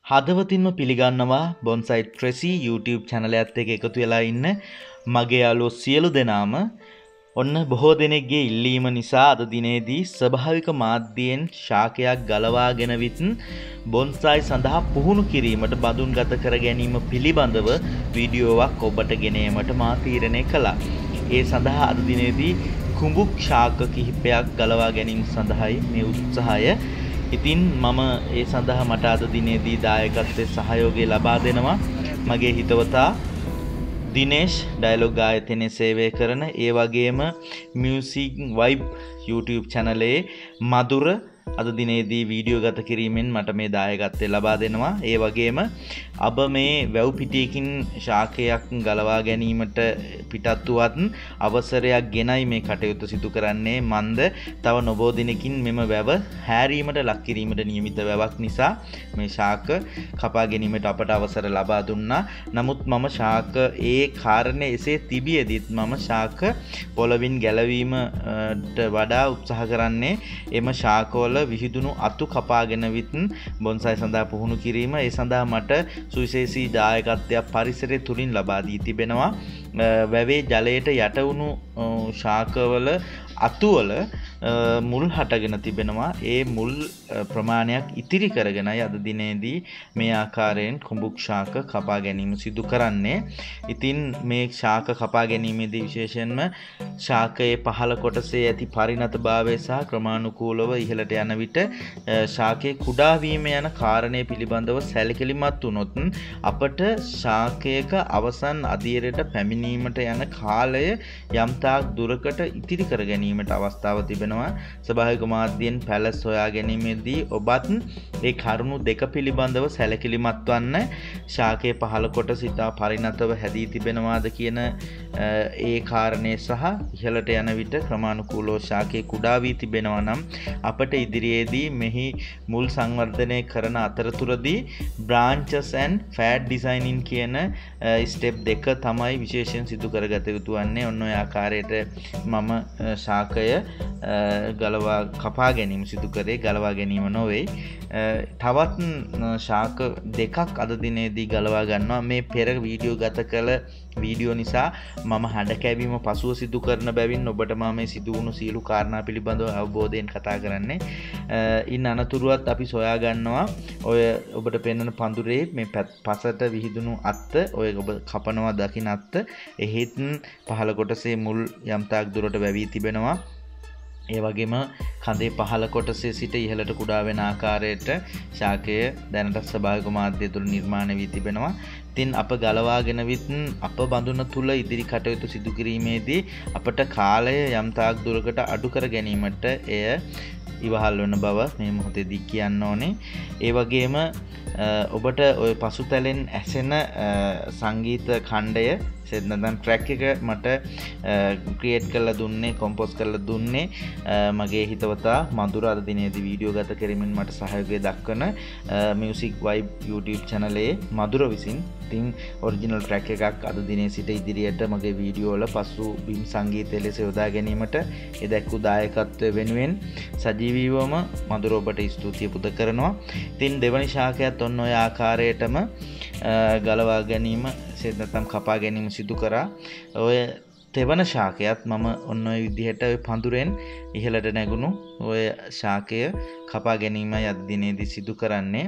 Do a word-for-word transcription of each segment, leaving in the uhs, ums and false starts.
හදවතින්ම පිළිගන්නවා බොන්සයි ට්‍රෙසි YouTube channel එකත් එක්ක එකතු වෙලා ඉන්න මගේ යාළුවෝ සියලු දෙනාම ඔන්න බොහෝ දෙනෙක්ගේ ඉල්ලීම නිසා අද දිනේදී ස්වභාවික මාධ්‍යයෙන් ශාකයක් ගලවාගෙන විත් බොන්සයි සඳහා පුහුණු කිරීමට බඳුන් ගත කර ගැනීම පිළිබඳව වීඩියෝවක් ඔබට ගෙනීමට මා තීරණය කළා. ඒ සඳහා අද දිනේදී කුඹුක් ශාක කිහිපයක් ගලවා ගැනීම සඳහායි මේ උත්සාහය. ඉතින් මම ඒ සඳහා මට අද දිනේදී දායකත්වයේ සහයෝගය ලබා දෙනවා මගේ හිතවතා දිනේෂ් ඩයලොග් ආයතනයේ සේවය කරන ඒ වගේම මියුසික් වයිබ් YouTube channel එකේ මధుර අද දිනේදී වීඩියෝ ගත කිරීමෙන් මට මේ දායකත්වය ලබා දෙනවා. ඒ වගේම අබ මේ වැව් පිටියකින් ශාකයක් ගලවා ගැනීමට පිටත් වුවත් අවසරයක් ගෙනයි මේ කටයුතු සිදු කරන්නේ. මන්ද තව නොබෝ දිනකින් මෙම වැව හැරීමට ලක් කිරීමට නියමිත වැවක් නිසා මේ ශාක කපා ගැනීමට අපට අවසර ලබා දුන්නා. නමුත් මම ශාක ඒ කාරණේ එසේ තිබියදීත් මම ශාක පොළවින් ගැලවීමට වඩා උත්සාහ කරන්නේ එම ශාකවල විහිදුණු අතු කපාගෙන විත් බොන්සයි සඳහා පුහුණු කිරීම. ඒ සඳහා මට සුවිශේෂී දායකත්වයක් පරිසරය තුලින් ලබා දී තිබෙනවා. වැවේ ජලයට යට වුණු ශාකවල අතුවල මුල් හටගෙන තිබෙනවා. ඒ මුල් ප්‍රමාණයක් ඉතිරි කරගෙනයි අද දිනේදී මේ ආකාරයෙන් කුඹුක් ශාක කපා ගැනීම සිදු කරන්නේ. ඉතින් මේ ශාක කපා ගැනීමේදී විශේෂයෙන්ම ශාකයේ පහළ කොටසේ ඇති පරිණතභාවය සහ ක්‍රමානුකූලව ඉහළට යන විට ශාකයේ කුඩා වීම යන කාරණය පිළිබඳව සැලකිලිමත් වුණොත් අපට ශාකයක අවසන් අදියරට පැමිණීමට යන කාලය යම්තාක් දුරකට ඉතිරි කර ගැනීමට අවස්ථාව තිබෙනවා. ස්වභාවික මාධ්‍යයෙන් පැලස් හොයා ගැනීමේදී ඔබත් ඒ කරුණු දෙක පිළිබඳව සැලකිලිමත් වන්න. ශාකයේ පහළ කොටස ඉතා පරිණතව හැදී තිබෙනවාද කියන ඒ කාරණේ සහ ඉහළට යන විට ක්‍රමානුකූලව ශාකයේ කුඩා වී තිබෙනවා නම් අපට ඉදිරියේදී මෙහි මුල් සංවර්ධනය කරන අතරතුරදී branches and fat designing කියන ස්ටෙප් දෙක තමයි විශේෂයෙන් සිදු කරගත යුතු වන්නේ. ඔන්න ඔය ආකාරයට මම ශාකය ගලවා කපා ගැනීම සිදු කරේ. ගලවා ගැනීම නොවේ. තවත් ශාක දෙකක් අද දිනේදී ගලවා ගන්නවා. මේ පෙර වීඩියෝ ගත කළ වීඩියෝ නිසා මම හඬ කැවීම පසුව සිදු කරන බැවින් ඔබට මම මේ සිදු වුණු සියලු කාරණා පිළිබඳව අවබෝධයෙන් කතා කරන්නේ. ඉන් අනතුරුවත් අපි සොයා ගන්නවා ඔය ඔබට පෙන්වන පඳුරේ මේ පසට විහිදුණු අත්ත ඔය ඔබ කපනවා දකින්න අත්ත එහෙත් පහළ කොටසේ මුල් යම්තාක් දුරට වැවී තිබෙනවා. ඒ වගේම කඳේ පහළ කොටසේ සිට ඉහළට කුඩා වෙන ආකාරයට ශාකය දැනට ස්වභාවික මාධ්‍ය තුල නිර්මාණය වී තිබෙනවා. ඉතින් අප ගලවාගෙන විත් අප බඳුන තුල ඉදිරි කටයුතු සිදු කිරීමේදී අපට කාලය යම්තාක් දුරකට අඩු කර ගැනීමට එය ඉවහල් වන බව මේ මොහොතේදී කියන්න ඕනේ. ඒ වගේම ඔබට ওই පසුතැලෙන් ඇසෙන සංගීත ඛණ්ඩය සෙන්නදන් ට්‍රැක් එක මට ක්‍රියේට් කරලා දුන්නේ කොම්පෝස් කරලා දුන්නේ මගේ හිතවතා මధుර අද දිනේදී වීඩියෝ ගත කිරීමෙන් මට සහයෝගය දක්වන මියුසික් වයිබ් YouTube channel එකේ මధుර විසින්. ඉතින් ඔරිජිනල් ට්‍රැක් එකක් අද දිනේ සිට ඉදිරියට මගේ වීඩියෝ වල පසු බිම් සංගීතය ලෙස යොදා ගැනීමට ඒ දැක්වූ දායකත්වය වෙනුවෙන් සජීවීවම මధుර ඔබට ස්තුතිය පුද කරනවා. ඉතින් දෙවනි ශාකයත් ඔන්න ඔය ආකාරයටම ගලවා ගැනීම සෙන්නතම් කපා ගැනීම සිදු කරා. ඔය තෙවන ශාකයත් මම ඔන්න ඔය විදිහට ඔය පඳුරෙන් ඉහළට නැගුණු ඔය ශාකය කපා ගැනීමයි අද දිනේදී සිදු කරන්නේ.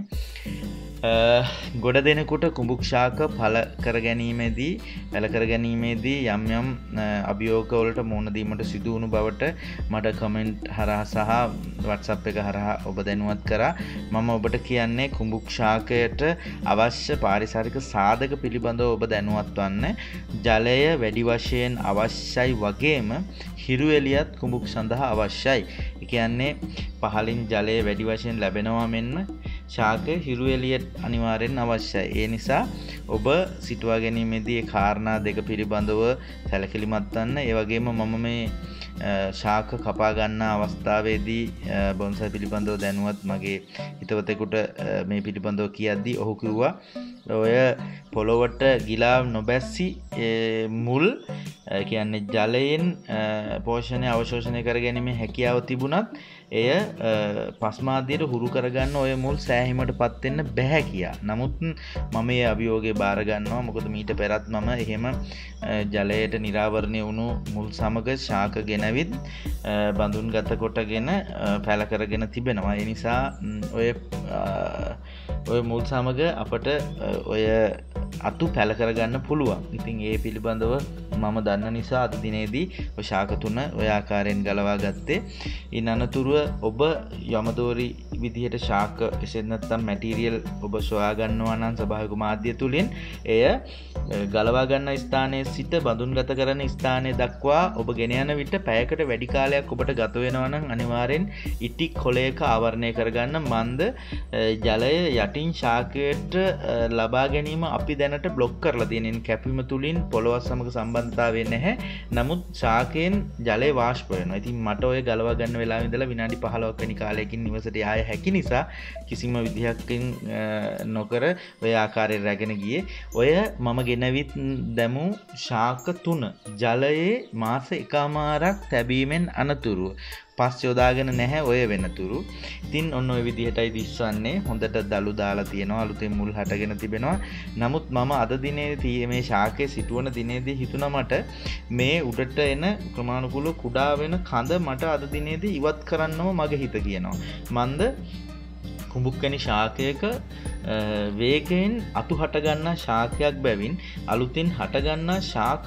ගොඩ දෙනෙකුට කුඹුක් ශාක ඵල කර ගැනීමේදී පැල කර ගැනීමේදී යම් යම් අභියෝග වලට මුහුණ දීමට සිදු වුණු බවට මට කමෙන්ට් හරහා සහ WhatsApp එක හරහා ඔබ දැනුවත් කරා. මම ඔබට කියන්නේ කුඹුක් ශාකයට අවශ්‍ය පාරිසරික සාධක පිළිබඳව ඔබ දැනුවත් වන්න. ජලය වැඩි වශයෙන් අවශ්‍යයි වගේම හිරු එළියත් කුඹුක් සඳහා අවශ්‍යයි. ඒ කියන්නේ පහළින් ජලය වැඩි වශයෙන් ලැබෙනවා මෙන්ම ශාක හිරු එළියට අනිවාර්යෙන් අවශ්‍යයි. ඒ නිසා ඔබ සිටුවා ගැනීමේදී ඒ කාරණා දෙක පිළිබඳව සැලකිලිමත් වන්න. ඒ වගේම මම මේ ශාක කපා ගන්න අවස්ථාවේදී බොන්සයි පිළිබඳව දැනුවත් මගේ හිතවතෙකුට මේ පිළිබඳව කියද්දී ඔහු කිව්වා ඔය පොළොවට ගිලා නොබැස්සි මුල් කියන්නේ ජලයෙන් පෝෂණය අවශෝෂණය කර ගැනීමේ හැකියාව තිබුණත් එය පස්මාදියට හුරු කරගන්න ඔය මුල් සෑහීමටපත් වෙන්න බෑ කියා. නමුත් මම මේ අභියෝගය බාර ගන්නවා. මොකද මීට පෙරත් මම එහෙම ජලයට නිරාවරණය වුණු මුල් සමග ශාක ගෙනවිත් බඳුන්ගත කොටගෙන පැල කරගෙන තිබෙනවා. ඒ නිසා ඔය ඔය මුල් සමග අපට ඔය අතු පැල කරගන්න පුළුවන්. ඉතින් ඒ පිළිබඳව මම දන්න නිසා අද දිනේදී ඔය ශාක තුන ඔය ආකාරයෙන් ගලවා ගත්තේ. ඉන් අනතුරුව ඔබ යමදෝරි විදිහට ශාක එසෙත් නැත්නම් මැටීරියල් ඔබ සොයා ගන්නවා නම් ස්වභාවික මාධ්‍ය තුලින් එය ගලවා ගන්න ස්ථානයේ සිට බඳුන්ගත කරන ස්ථානයේ දක්වා ඔබ ගෙන යන විට පැයකට වැඩි කාලයක් ඔබට ගත වෙනවා නම් අනිවාර්යෙන් ඉටි කොලයක ආවරණය කරගන්න. මන්ද ජලය යටින් ශාකයට ලබා ගැනීම අපි දැනට බ්ලොක් කරලා තියෙන කැපීම තුලින් පොළොව සමග සම්බන්ධතාවය නැහැ. නමුත් ශාකයෙන් ජලය වාෂ්ප වෙනවා. ඉතින් මට ඔය ගලවා ගන්න වෙලාවෙ ඉඳලා විනාඩි පහළොවක් වෙනි කාලයකින් නිවසට යාය හැකි නිසා කිසිම විදිහකින් නොකර ඔය ආකාරයෙන් රැගෙන ගියේ. ඔය මම ගෙනවිත් දැමු ශාක තුන ජලයේ මාස එකමාරක් තැබීමෙන් අනතුරුව පස් යොදාගෙන නැහැ ඔය වෙනතුරු. ඉතින් ඔන්න ඔය විදිහටයි දිස්වන්නේ. හොඳට දළු දාලා තියෙනවා. අලුතෙන් මුල් හටගෙන තිබෙනවා. නමුත් මම අද දිනේදී මේ ශාකයේ සිටුවන දිනේදී හිතුණා මට මේ උඩට එන ක්‍රමානුකූල කුඩා වෙන කඳ මට අද දිනේදී ඉවත් කරන්නම මගේ හිත කියනවා. මන්ද කුඹුක්කැණි ශාකයක වේගයෙන් අතු හට ගන්නා ශාකයක් බැවින් අලුතින් හට ගන්නා ශාක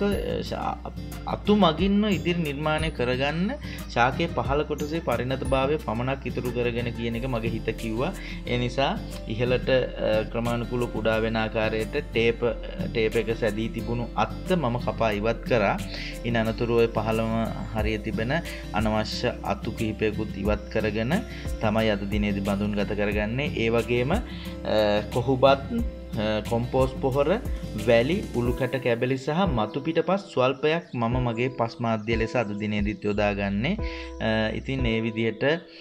අතු මගින්ම ඉදිරි නිර්මාණය කරගන්න ශාකයේ පහළ කොටසේ පරිණතභාවය පමණක් ඉතුරු කරගෙන කියන එක මගේ හිත කිව්වා. ඒ නිසා ඉහළට ක්‍රමානුකූල කුඩා වෙන ආකාරයට ටේප් ටේප් එක සැදී තිබුණු අත්ත මම කපා ඉවත් කරා. ඉන් අනතුරු ඔය පහළම හරිය තිබෙන අනවශ්‍ය අතු කිහිපයකුත් ඉවත් කරගෙන තමයි අද දිනේදී බඳුන්ගත කරගන්නේ. ඒ වගේම කොහුබත් කොම්පෝස් පොහොර වැලි උළුකැට කැබලි සහ මතු පිටපස් ස්වල්පයක් මම මගේ පස් මාධ්‍ය ලෙස අද දිනේදීත් යොදාගන්නේ. ඉතින් මේ විදිහට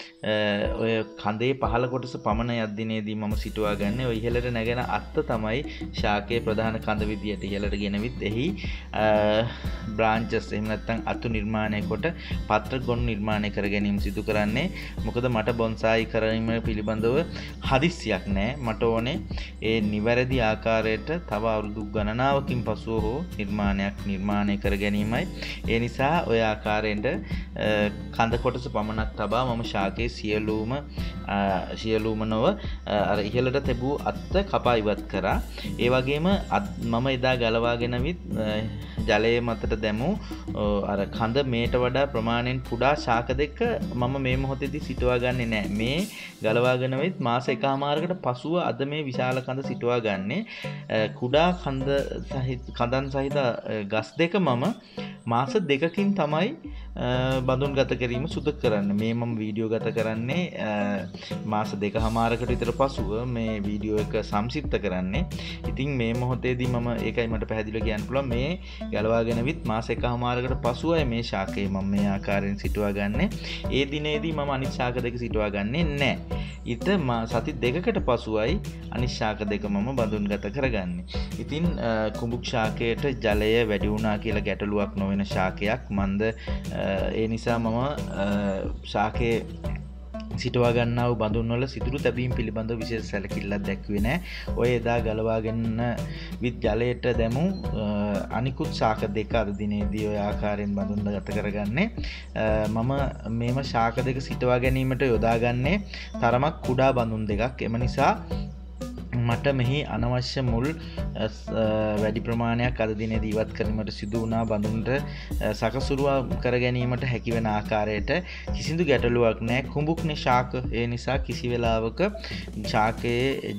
ඔය කඳේ පහළ කොටස පමණ යත් දිනේදී මම සිටුවා ගන්නේ. ඔය ඉහළට නැගෙන අත්ත තමයි ශාකයේ ප්‍රධාන කඳ විදියට ඉහළට ගෙනවිත් එහි බ්‍රාන්චස් එහෙම නැත්නම් අතු නිර්මාණය කොට පත්‍ර ගොනු නිර්මාණය කර ගැනීම සිදු කරන්නේ. මොකද මට බොන්සායි කිරීම පිළිබඳව හදිස්සියක් නැහැ. මට ඕනේ ඒ නිවැරදි ආකාරයට තව අවුරුදු ගණනාවකින් පසුව හෝ නිර්මාණයක් නිර්මාණය කර ගැනීමයි. ඒ නිසා ඔය ආකාරයෙන්ද කඳ කොටස පමණක් තබා මම ශාකයේ සියලුම සියලුම නොව අර ඉහළට තිබූ අත්ත කපා ඉවත් කරා. ඒ වගේම මම එදා ගලවාගෙනවිත් ජලයේ මතට දැමු අර කඳ මේට වඩා ප්‍රමාණයෙන් කුඩා ශාක දෙක මම මේ මොහොතේදී සිටවා ගන්නේ නැහැ. මේ ගලවාගෙනවිත් මාස එකමාරකට පසුව අද මේ විශාල කඳ සිටවා ගන්නේ. කුඩා කඳ සහිත කඳන් සහිත ගස් දෙක මම මාස දෙකකින් තමයි බඳුන්ගත කිරීම සුදු කරන්නේ. මේ මම වීඩියෝ ගත කරන්නේ මාස දෙකමාරකට විතර පසුව මේ වීඩියෝ එක සංක්ෂිප්ත කරන්නේ. ඉතින් මේ මොහොතේදී මම ඒකයි මට පැහැදිලිව කියන්න පුළුවන් මේ ගලවාගෙනවිත් මාස එකමාරකට පසුවයි මේ ශාකය මම මේ ආකාරයෙන් සිටවා ගන්නේ. ඒ දිනේදී මම අනිත් ශාක දෙක සිටවා ගන්නේ නැහැ. ඊට සති දෙකකට පසුවයි අනිත් ශාක දෙක මම බඳුන්ගත කරගන්නේ. ඉතින් කුඹුක් ශාකයට ජලය වැඩි වුණා කියලා ගැටලුවක් නොවන ශාකයක්. මන්ද ඒ නිසා මම ශාකයේ සිටවා ගන්නා වූ බඳුන් වල සිදුරු තැබීම් පිළිබඳව විශේෂ සැලකිල්ලක් දැක්ුවේ නැහැ. ඔය එදා ගලවාගෙන විත් ජලයට දැමු අනිකුත් ශාක දෙක අද දිනේදී ඔය ආකාරයෙන් බඳුන් ගත කරගන්නේ. මම මේම ශාක දෙක සිටවා ගැනීමට යොදාගන්නේ තරමක් කුඩා බඳුන් දෙකක්. එම නිසා මට මෙහි අනවශ්‍ය මුල් වැඩි ප්‍රමාණයක් අද දිනේදී ඉවත් කිරීමට සිදු වුණා. බඳුන්ට සකසුරුවා කර ගැනීමට හැකි වෙන ආකාරයට කිසිදු ගැටලුවක් නැහැ. කුඹුක්නේ ශාක. ඒ නිසා කිසි වෙලාවක ශාකයේ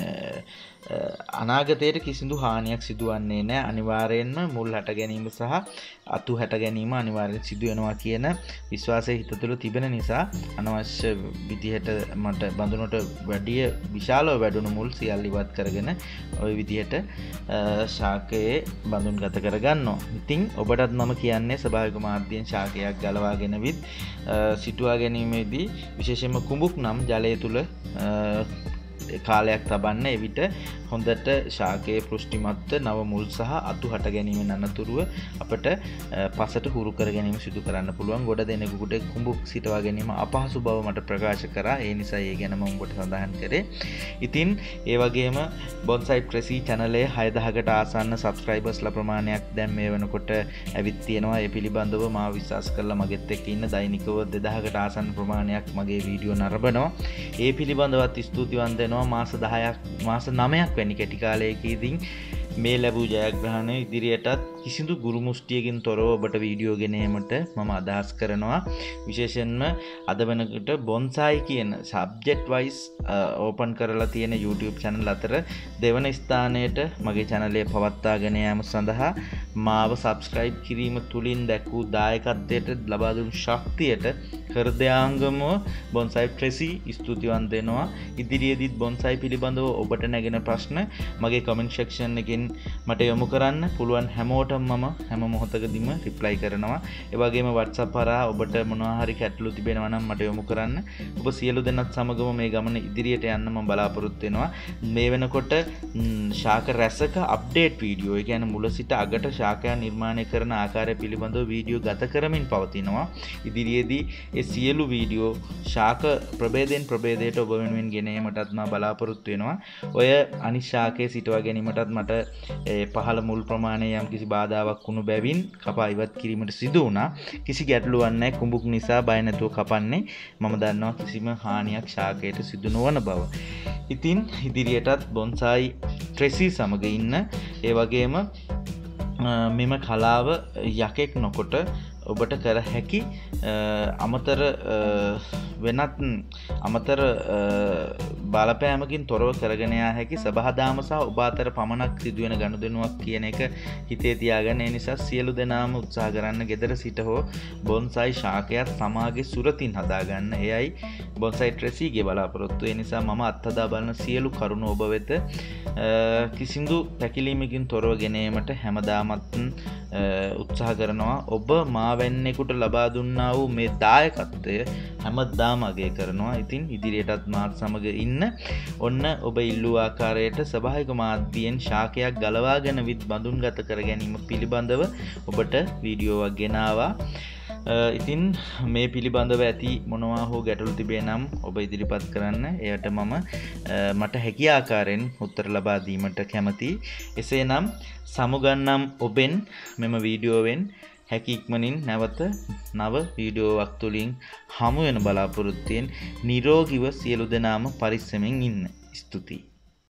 අනාගතයට කිසිදු හානියක් සිදුවන්නේ නැහැ. අනිවාර්යයෙන්ම මුල් හට ගැනීම සහ අතු හට ගැනීම අනිවාර්යෙන් සිදු වෙනවා කියන විශ්වාසය හිත තුළ තිබෙන නිසා අනවශ්‍ය විදිහට මට බඳුනට වැඩි විශාලව වැඩුණු මුල් සියල්ල ඉවත් කරගෙන ওই විදිහට ශාකයේ බඳුන් ගත කරගන්නවා. ඉතින් ඔබටත් මම කියන්නේ ස්වභාවික මාධ්‍යයෙන් ශාකයක් ගලවාගෙන විත් සිටුවා ගැනීමේදී විශේෂයෙන්ම කුඹුක් නම් ජලය තුල කාලයක් තබන්න. එවිට හොඳට ශාකයේ පෘෂ්ටිමත්ව නව මුල් සහ අතු හට ගැනීමෙන් අනතුරුව අපට පසට හුරු කර ගැනීම සිදු කරන්න පුළුවන්. ගොඩ දෙනෙකුට කුඹුක් සිටවා ගැනීම අපහසු බව මට ප්‍රකාශ කරා. ඒ නිසා ඒ ගැන මම ඔබට සඳහන් කරේ. ඉතින් ඒ වගේම බොන්සයි ට්‍රෙසි channel එකේ හය දහසකට ආසන්න subscribersලා ප්‍රමාණයක් දැන් මේ වෙනකොට ඇවිත් තියෙනවා. ඒ පිළිබඳව මාව විශ්වාස කරලා මගෙත් එක්ක ඉන්න දෛනිකව දෙදහසකට ආසන්න ප්‍රමාණයක් මගේ වීඩියෝ නරඹනවා. ඒ පිළිබඳවත් ස්තුතිවන්ත වෙනවා. මාස දහයක් මාස නවයක් වැනි කෙටි කාලයකදී මේ ලැබූ ජයග්‍රහණය ඉදිරියටත් කිසිදු ගුරු මුස්ටියකින් තොරව ඔබට වීඩියෝ ගෙනීමට මම අදහස් කරනවා. විශේෂයෙන්ම අද වෙනකොට බොන්සයි කියන සබ්ජෙක්ට් වයිස් ඕපන් කරලා තියෙන YouTube channel අතර දෙවන ස්ථානයට මගේ channel එක පවත්වාගෙන යාම සඳහා මාව subscribe කිරීම තුලින් දැක්වූ දායකත්වයට ලබා දුන් ශක්තියට හෘදයාංගම බොන්සයි ට්‍රෙසි ස්තුතිවන්ත වෙනවා. ඉදිරියේදීත් බොන්සයි පිළිබඳව ඔබට නැගෙන ප්‍රශ්න මගේ comment section එකෙන් මට යොමු කරන්න පුළුවන්. හැමෝටම මම හැම මොහොතකදීම රිප්ලයි කරනවා. ඒ වගේම WhatsApp හරහා ඔබට මොනවා හරි ගැටලු තිබෙනවා නම් මට යොමු කරන්න. ඔබ සියලු දෙනාත් සමගම මේ ගමන ඉදිරියට යන්න මම බලාපොරොත්තු වෙනවා. මේ වෙනකොට ශාක රැසක අප්ඩේට් වීඩියෝ, ඒ කියන්නේ මුල සිට අගට ශාකයන් නිර්මාණය කරන ආකාරය පිළිබඳව වීඩියෝ ගත කරමින් පවතිනවා. ඉදිරියේදී ඒ සියලු වීඩියෝ ශාක ප්‍රභේදයෙන් ප්‍රභේදයට ඔබ වෙනුවෙන් ගෙන ඒමටත් මම බලාපොරොත්තු වෙනවා. ඔය අනිත් ශාකයේ සිටවා ගැනීමටත් මට පහළ මුල් ප්‍රමාණය යම් කිසි බාධාවක් වුණු බැවින් කපා ඉවත් කිරීමට සිදු වුණා. කිසි ගැටලුවක් නැහැ. කුඹුක් නිසා බය නැතුව කපන්නේ. මම දන්නවා කිසිම හානියක් ශාකයට සිදු නොවන බව. ඉතින් ඉදිරියටත් බොන්සයි ට්‍රෙසි සමග ඉන්න. ඒ වගේම මෙම කලාව යකෙක් නොකොට ඔබට කර හැකි අමතර වෙනත් අමතර බලපෑමකින් තොරව කරගෙන යා හැකි සබහාදාම සහ ඔබ අතර පමණක් සිදුවෙන ගනුදෙනුවක් කියන එක හිතේ තියාගන්න. ඒ නිසා සියලු දෙනාම උත්සාහ කරන්න gedara සිට හෝ බොන්සයි ශාකයක් සමාගේ සුරතින් හදාගන්න. එයයි බොන්සයි ට්‍රෙසිගේ බලාපොරොත්තු. ඒ නිසා මම අත්හදා බලන සියලු කරුණු ඔබ වෙත කිසිදු පැකිලීමකින් තොරව ගෙන ඒමට හැමදාමත් උත්සාහ කරනවා. ඔබ මා වෙන්නෙකුට ලබා දුන්නා වූ මේ දායකත්වය හැමදාම අගය කරනවා. ඉතින් ඉදිරියටත් මාත් සමග ඉන්න. ඔන්න ඔබ ඉල්ලූ ආකාරයට ස්වභාවික මාධ්‍යයෙන් ශාකයක් ගලවාගෙන විත් බඳුන් ගත කර ගැනීම පිළිබඳව ඔබට වීඩියෝවක් ගෙනාවා. ඉතින් මේ පිළිබඳව ඇති මොනවා හෝ ගැටලු තිබේ නම් ඔබ ඉදිරිපත් කරන්න. එයට මම මට හැකි ආකාරයෙන් උත්තර ලබා දීමට කැමතියි. එසේනම් සමුගන්නම් ඔබෙන් මෙම වීඩියෝවෙන් හැකි ඉක්මනින් නැවත නව වීඩියෝවක් තුලින් හමු වෙන බලාපොරොත්තුෙන් නිරෝගීව සියලු දෙනාම පරිස්සමෙන් ඉන්න. ස්තුතියි.